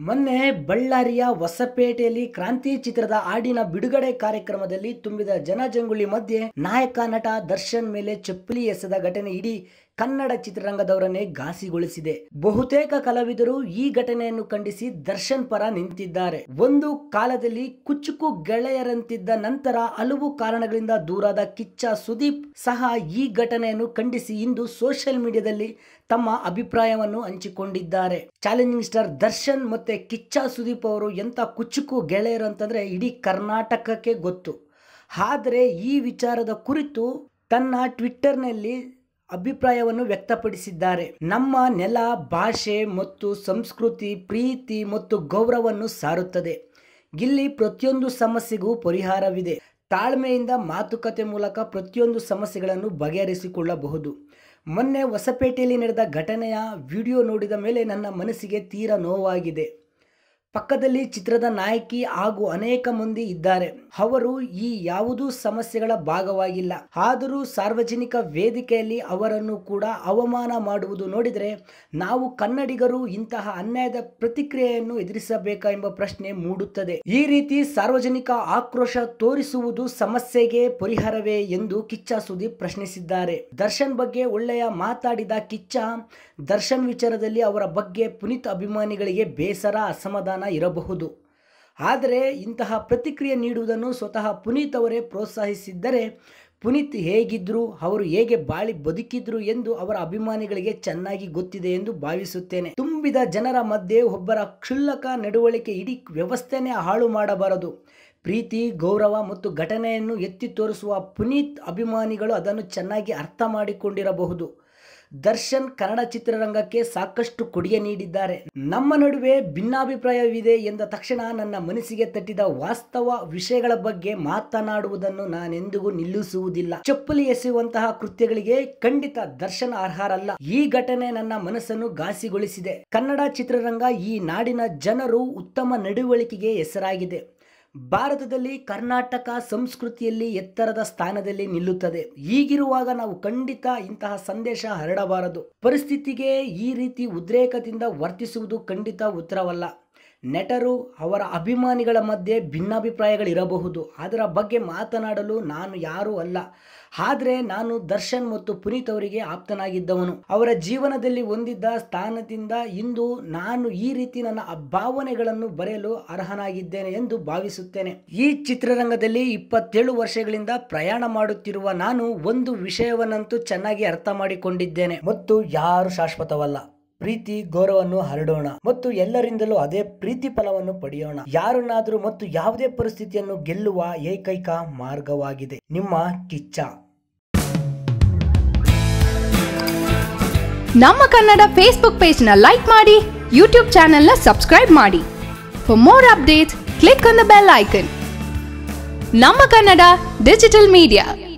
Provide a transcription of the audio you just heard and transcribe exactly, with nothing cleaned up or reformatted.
ಮೊನ್ನೆ ಬಳ್ಳಾರಿಯ ಹೊಸಪೇಟೆಯಲ್ಲಿ ಕ್ರಾಂತಿ ಚಿತ್ರದ ಹಾಡಿನ ಬಿಡುಗಡೆ ಕಾರ್ಯಕ್ರಮದಲ್ಲಿ ತುಂಬಿದ ಜನಜಂಗುಳಿ ಮಧ್ಯೆ ನಾಯಕ ನಟ ದರ್ಶನ್ ಮೇಲೆ ಚಪ್ಪಲಿ ಎಸೆದ ಘಟನೆ ಇಡೀ ಕನ್ನಡ ಚಿತ್ರರಂಗದವರನ್ನೇ ಘಾಸಿಗೊಳಿಸಿದೆ. ಬಹುತೇಕ ಕಲಾವಿದರು ಈ ಘಟನೆಯನ್ನು ಖಂಡಿಸಿ ದರ್ಶನ್ ಪರ ನಿಂತಿದ್ದಾರೆ. ಒಂದು ಕಾಲದಲ್ಲಿ ಕುಚುಕು ಗೆಳೆಯರಂತಿದ್ದ ನಂತರ ಹಲವು ಕಾರಣಗಳಿಂದ ದೂರಾದ ಕಿಚ್ಚ ಸುದೀಪ್ ಸಹ ಈ ಘಟನೆಯನ್ನು ಖಂಡಿಸಿ ಇಂದು ಸೋಷಿಯಲ್ ಮೀಡಿಯಾದಲ್ಲಿ ತಮ್ಮ ಅಭಿಪ್ರಾಯವನ್ನು ಹಂಚಿಕೊಂಡಿದ್ದಾರೆ. ಚಾಲೆಂಜಿಂಗ್ ಸ್ಟಾರ್ ದರ್ಶನ್ ಮತ್ತೆ ಕಿಚ್ಚ ಸುದೀಪ್ ಅವರು ಎಂತ ಕುಚುಕು ಗೆಳೆಯರು ಅಂತಂದ್ರೆ ಇಡೀ ಕರ್ನಾಟಕಕ್ಕೆ ಗೊತ್ತು. ಆದರೆ ಈ ವಿಚಾರದ ಕುರಿತು ತನ್ನ ಟ್ವಿಟ್ಟರ್ನಲ್ಲಿ ಅಭಿಪ್ರಾಯವನ್ನು ವ್ಯಕ್ತಪಡಿಸಿದ್ದಾರೆ. ನಮ್ಮ ನೆಲ, ಭಾಷೆ ಮತ್ತು ಸಂಸ್ಕೃತಿ ಪ್ರೀತಿ ಮತ್ತು ಗೌರವವನ್ನು ಸಾರುತ್ತದೆ. ಇಲ್ಲಿ ಪ್ರತಿಯೊಂದು ಸಮಸ್ಯೆಗೂ ಪರಿಹಾರವಿದೆ. ತಾಳ್ಮೆಯಿಂದ ಮಾತುಕತೆ ಮೂಲಕ ಪ್ರತಿಯೊಂದು ಸಮಸ್ಯೆಗಳನ್ನು ಬಗೆಹರಿಸಿಕೊಳ್ಳಬಹುದು. ಮೊನ್ನೆ ಹೊಸಪೇಟೆಯಲ್ಲಿ ನಡೆದ ಘಟನೆಯ ವಿಡಿಯೋ ನೋಡಿದ ಮೇಲೆ ನನ್ನ ಮನಸ್ಸಿಗೆ ತೀರಾ ನೋವಾಗಿದೆ. ಪಕ್ಕದಲ್ಲಿ ಚಿತ್ರದ ನಾಯಕಿ ಹಾಗೂ ಅನೇಕ ಮಂದಿ ಇದ್ದಾರೆ. ಅವರು ಈ ಯಾವುದೂ ಸಮಸ್ಯೆಗಳ ಭಾಗವಾಗಿಲ್ಲ. ಆದರೂ ಸಾರ್ವಜನಿಕ ವೇದಿಕೆಯಲ್ಲಿ ಅವರನ್ನು ಕೂಡ ಅವಮಾನ ಮಾಡುವುದು ನೋಡಿದರೆ ನಾವು ಕನ್ನಡಿಗರು ಇಂತಹ ಅನ್ಯಾಯದ ಪ್ರತಿಕ್ರಿಯೆಯನ್ನು ಎದುರಿಸಬೇಕಾ ಎಂಬ ಪ್ರಶ್ನೆ ಮೂಡುತ್ತದೆ. ಈ ರೀತಿ ಸಾರ್ವಜನಿಕ ಆಕ್ರೋಶ ತೋರಿಸುವುದು ಸಮಸ್ಯೆಗೆ ಪರಿಹಾರವೇ ಎಂದು ಕಿಚ್ಚ ಸುದೀಪ್ ಪ್ರಶ್ನಿಸಿದ್ದಾರೆ. ದರ್ಶನ್ ಬಗ್ಗೆ ಒಳ್ಳೆಯ ಮಾತಾಡಿದ ಕಿಚ್ಚ, ದರ್ಶನ್ ವಿಚಾರದಲ್ಲಿ ಅವರ ಬಗ್ಗೆ ಪುನೀತ್ ಅಭಿಮಾನಿಗಳಿಗೆ ಬೇಸರ, ಅಸಮಾಧಾನ ಇರಬಹುದು. ಆದರೆ ಇಂತಹ ಪ್ರತಿಕ್ರಿಯೆ ನೀಡುವುದನ್ನು ಸ್ವತಃ ಪುನೀತ್ ಅವರೇ ಪ್ರೋತ್ಸಾಹಿಸಿದ್ದರೆ ಪುನೀತ್ ಹೇಗಿದ್ರು, ಅವರು ಹೇಗೆ ಬಾಳಿ ಬದುಕಿದ್ರು ಎಂದು ಅವರ ಅಭಿಮಾನಿಗಳಿಗೆ ಚೆನ್ನಾಗಿ ಗೊತ್ತಿದೆ ಎಂದು ಭಾವಿಸುತ್ತೇನೆ. ತುಂಬಿದ ಜನರ ಮಧ್ಯೆ ಒಬ್ಬರ ಕ್ಷುಲ್ಲಕ ನಡವಳಿಕೆ ಇಡೀ ವ್ಯವಸ್ಥೆನೇ ಹಾಳು ಮಾಡಬಾರದು. ಪ್ರೀತಿ, ಗೌರವ ಮತ್ತು ಘಟನೆಯನ್ನು ಎತ್ತಿ ತೋರಿಸುವ ಪುನೀತ್ ಅಭಿಮಾನಿಗಳು ಅದನ್ನು ಚೆನ್ನಾಗಿ ಅರ್ಥ ಮಾಡಿಕೊಂಡಿರಬಹುದು. ದರ್ಶನ್ ಕನ್ನಡ ಚಿತ್ರರಂಗಕ್ಕೆ ಸಾಕಷ್ಟು ಕೊಡುಗೆ ನೀಡಿದ್ದಾರೆ. ನಮ್ಮ ನಡುವೆ ಭಿನ್ನಾಭಿಪ್ರಾಯವಿದೆ ಎಂದ ತಕ್ಷಣ ನನ್ನ ಮನಸ್ಸಿಗೆ ತಟ್ಟಿದ ವಾಸ್ತವ ವಿಷಯಗಳ ಬಗ್ಗೆ ಮಾತನಾಡುವುದನ್ನು ನಾನೆಂದಿಗೂ ನಿಲ್ಲಿಸುವುದಿಲ್ಲ. ಚಪ್ಪಲಿ ಎಸೆಯುವಂತಹ ಕೃತ್ಯಗಳಿಗೆ ಖಂಡಿತ ದರ್ಶನ್ ಅರ್ಹರಲ್ಲ. ಈ ಘಟನೆ ನನ್ನ ಮನಸ್ಸನ್ನು ಘಾಸಿಗೊಳಿಸಿದೆ. ಕನ್ನಡ ಚಿತ್ರರಂಗ ಈ ನಾಡಿನ ಜನರು ಉತ್ತಮ ನಡವಳಿಕೆಗೆ ಹೆಸರಾಗಿದೆ. ಭಾರತದಲ್ಲಿ ಕರ್ನಾಟಕ ಸಂಸ್ಕೃತಿಯಲ್ಲಿ ಎತ್ತರದ ಸ್ಥಾನದಲ್ಲಿ ನಿಲ್ಲುತ್ತದೆ. ಹೀಗಿರುವಾಗ ನಾವು ಖಂಡಿತ ಇಂತಹ ಸಂದೇಶ ಹರಡಬಾರದು. ಪರಿಸ್ಥಿತಿಗೆ ಈ ರೀತಿ ಉದ್ರೇಕದಿಂದ ವರ್ತಿಸುವುದು ಖಂಡಿತ ಉತ್ತರವಲ್ಲ. ನಟರು, ಅವರ ಅಭಿಮಾನಿಗಳ ಮಧ್ಯೆ ಭಿನ್ನಾಭಿಪ್ರಾಯಗಳಿರಬಹುದು. ಅದರ ಬಗ್ಗೆ ಮಾತನಾಡಲು ನಾನು ಯಾರೂ ಅಲ್ಲ. ಆದರೆ ನಾನು ದರ್ಶನ್ ಮತ್ತು ಪುನೀತ್ ಅವರಿಗೆ ಆಪ್ತನಾಗಿದ್ದವನು. ಅವರ ಜೀವನದಲ್ಲಿ ಹೊಂದಿದ್ದ ಸ್ಥಾನದಿಂದ ಇಂದು ನಾನು ಈ ರೀತಿ ನನ್ನ ಭಾವನೆಗಳನ್ನು ಬರೆಯಲು ಅರ್ಹನಾಗಿದ್ದೇನೆ ಎಂದು ಭಾವಿಸುತ್ತೇನೆ. ಈ ಚಿತ್ರರಂಗದಲ್ಲಿ ಇಪ್ಪತ್ತೇಳು ವರ್ಷಗಳಿಂದ ಪ್ರಯಾಣ ಮಾಡುತ್ತಿರುವ ನಾನು ಒಂದು ವಿಷಯವನ್ನಂತೂ ಚೆನ್ನಾಗಿ ಅರ್ಥ ಮಾಡಿಕೊಂಡಿದ್ದೇನೆ. ಮತ್ತು ಯಾರು ಶಾಶ್ವತವಲ್ಲ. ಪ್ರೀತಿ, ಗೌರವವನ್ನು ಹರಡೋಣ ಮತ್ತು ಎಲ್ಲರಿಂದಲೂ ಅದೇ ಪ್ರೀತಿ ಫಲವನ್ನು ಪಡೆಯೋಣ. ಯಾರನ್ನಾದರೂ ಮತ್ತು ಯಾವುದೇ ಪರಿಸ್ಥಿತಿಯನ್ನು ಗೆಲ್ಲುವ ಏಕೈಕ ಮಾರ್ಗವಾಗಿದೆ. ನಿಮ್ಮ ಕಿಚ್ಚ. ನಮ್ಮ ಕನ್ನಡ ಫೇಸ್ಬುಕ್ ಪೇಜ್ ನ ಲೈಕ್ ಮಾಡಿ, ಯೂಟ್ಯೂಬ್ ಚಾನೆಲ್ ನ ಸಬ್ಸ್ಕ್ರೈಬ್ ಮಾಡಿ. For more updates click on the bell icon. ನಮ್ಮ ಕನ್ನಡ ಡಿಜಿಟಲ್ ಮೀಡಿಯಾ.